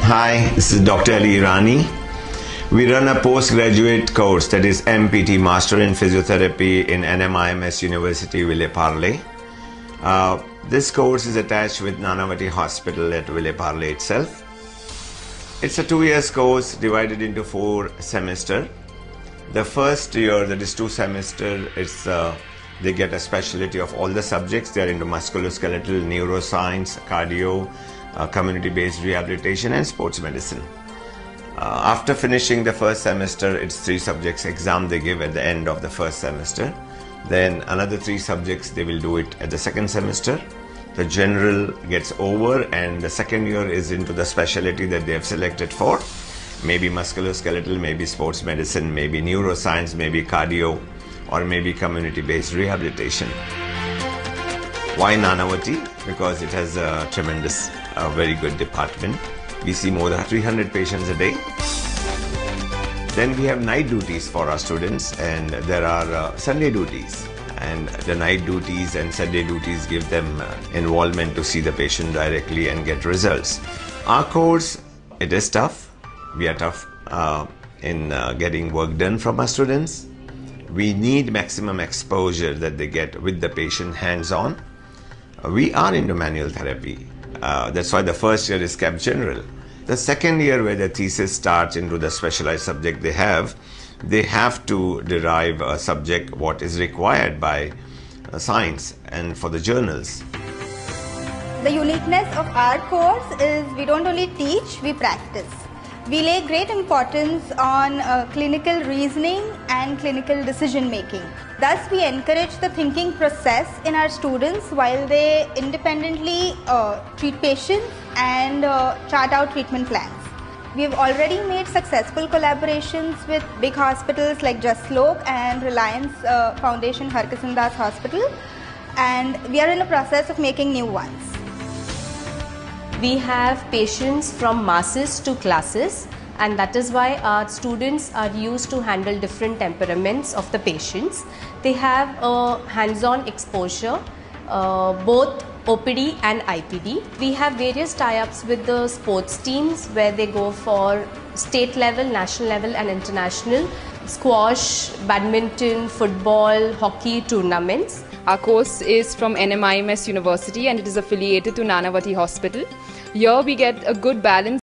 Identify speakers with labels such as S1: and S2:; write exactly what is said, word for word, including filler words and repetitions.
S1: Hi, this is Doctor Ali Irani. We run a postgraduate course, that is M P T, Master in Physiotherapy, in N M I M S University, Vile Parle. Uh, this course is attached with Nanavati Hospital at Vile Parle itself. It's a two years course divided into four semesters. The first year, that is two semesters, it's uh, they get a specialty of all the subjects. They are into musculoskeletal, neuroscience, cardio, uh, community-based rehabilitation, and sports medicine. Uh, after finishing the first semester, it's three subjects exam they give at the end of the first semester. Then another three subjects they will do it at the second semester. The general gets over, and the second year is into the specialty that they have selected for. Maybe musculoskeletal, maybe sports medicine, maybe neuroscience, maybe cardio, or maybe community-based rehabilitation. Why Nanavati? Because it has a tremendous, uh, very good department. We see more than three hundred patients a day. Then we have night duties for our students, and there are uh, Sunday duties. And the night duties and Sunday duties give them uh, involvement to see the patient directly and get results. Our course, it is tough. We are tough uh, in uh, getting work done from our students. We need maximum exposure that they get with the patient hands-on. Uh, we are into manual therapy. Uh, that's why the first year is kept general. The second year, where the thesis starts into the specialized subject they have, they have to derive a subject what is required by uh, science and for the journals.
S2: The uniqueness of our course is we don't only teach, we practice. We lay great importance on uh, clinical reasoning and clinical decision making. Thus, we encourage the thinking process in our students while they independently uh, treat patients and uh, chart out treatment plans. We have already made successful collaborations with big hospitals like Jaslok and Reliance uh, Foundation Harkishan Das Hospital, and we are in the process of making new ones.
S3: We have patients from masses to classes, and that is why our students are used to handle different temperaments of the patients. They have a hands-on exposure, uh, both O P D and I P D. We have various tie-ups with the sports teams where they go for state level, national level and international squash, badminton, football, hockey tournaments.
S4: Our course is from N M I M S University and it is affiliated to Nanavati Hospital. Here we get a good balance